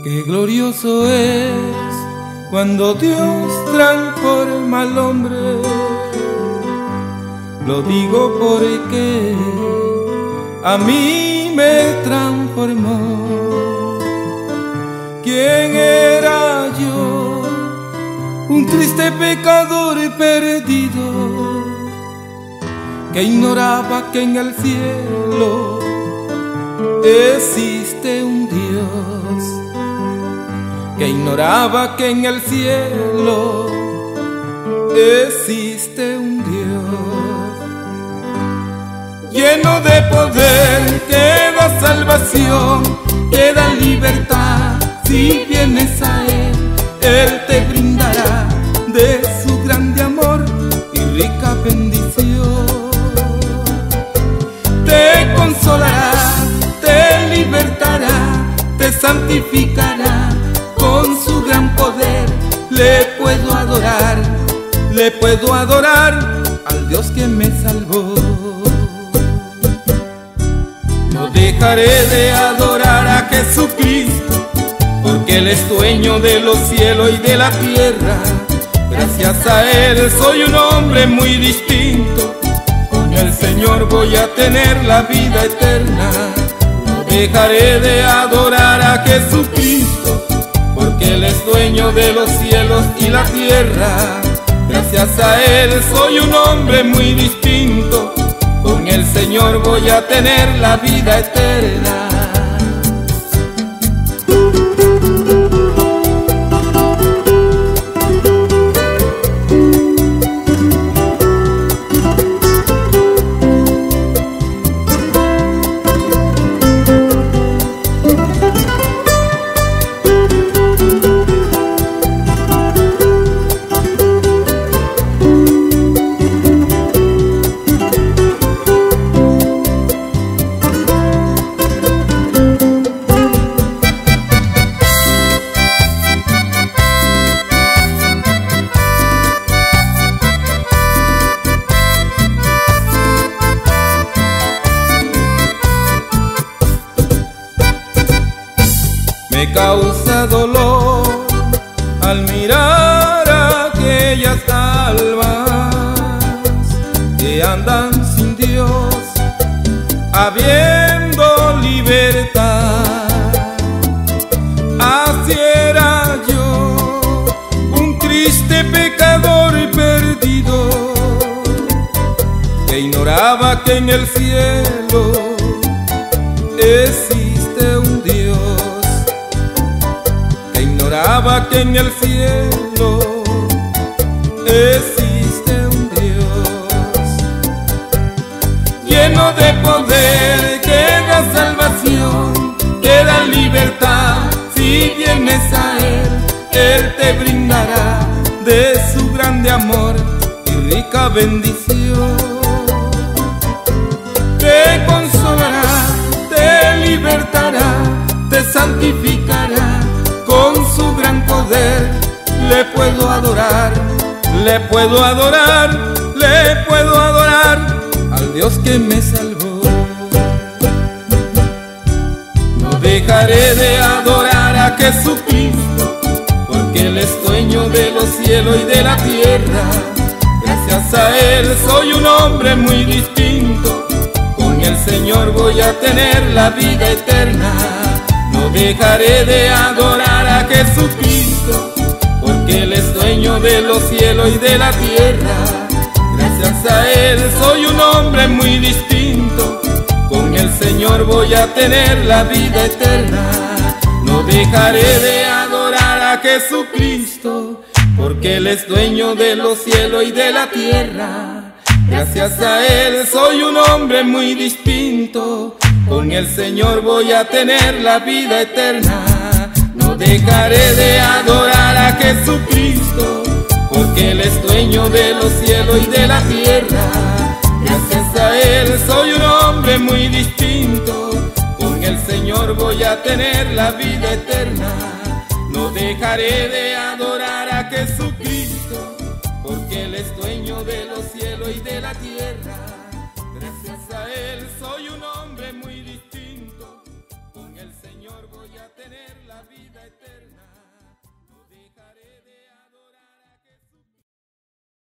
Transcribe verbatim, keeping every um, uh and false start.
Qué glorioso es cuando Dios transforma al hombre. Lo digo porque a mí me transformó. ¿Quién era yo? Un triste pecador perdido, que ignoraba que en el cielo existe un Dios, que ignoraba que en el cielo existe un Dios, lleno de poder, que da salvación, que da libertad. Si vienes a Él, Él te brindará de su grande amor y rica bendición. Te consolará, te libertará, te santificará. Con su gran poder le puedo adorar, le puedo adorar al Dios que me salvó. No dejaré de adorar a Jesucristo, porque Él es dueño de los cielos y de la tierra. Gracias a Él soy un hombre muy distinto, con el Señor voy a tener la vida eterna. No dejaré de adorar a Jesucristo, porque Él es dueño de los cielos y la tierra. Gracias a Él soy un hombre muy distinto, con el Señor voy a tener la vida eterna. Me causa dolor al mirar a aquellas almas que andan sin Dios, habiendo libertad. Así era yo, un triste pecador perdido, que ignoraba que en el cielo existe un Dios, ignoraba que en el cielo existe un Dios, lleno de poder, que da salvación, que da libertad. Si vienes a Él, Él te brindará de su grande amor y rica bendición. Te consolará, te libertará, te santificará. Con su gran poder le puedo adorar, le puedo adorar, le puedo adorar al Dios que me salvó. No dejaré de adorar a Jesucristo, porque Él es dueño de los cielos y de la tierra. Gracias a Él soy un hombre muy distinto, con el Señor voy a tener la vida eterna. No dejaré de adorar a Jesucristo, porque Él es dueño de los cielos y de la tierra. Gracias a Él soy un hombre muy distinto, con el Señor voy a tener la vida eterna. No dejaré de adorar a Jesucristo, porque Él es dueño de los cielos y de la tierra. Gracias a Él soy un hombre muy distinto, con el Señor voy a tener la vida eterna. No dejaré de adorar a Jesucristo, porque Él es dueño de los cielos y de la tierra. Gracias a Él soy un hombre muy distinto, con el Señor voy a tener la vida eterna. No dejaré de adorar a Jesucristo, porque Él es dueño de los cielos y de la tierra. Gracias a Él soy un hombre muy distinto, con el Señor voy a tener tener la vida eterna.